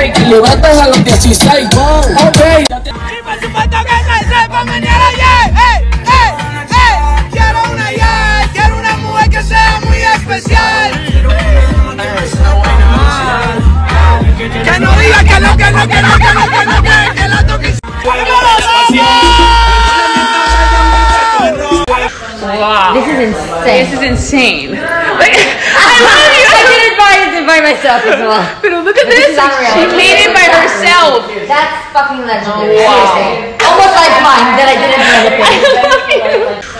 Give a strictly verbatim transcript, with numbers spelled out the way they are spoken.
shake. Levantas a los dieciséis. Ok. Y por supuesto que no se pongan a ayer. ¡Ey, ey, ey! Quiero una ayer. Quiero una mujer que sea muy especial. Que no diga que no, que no, que no, que no, que no, que, que la toque. Wow. This is insane. This is insane. Like, I love you. I didn't buy it by myself as well. But look at this. this. She made it by herself. That's fucking legendary. Wow. Seriously. Almost like mine that I didn't buy the thing.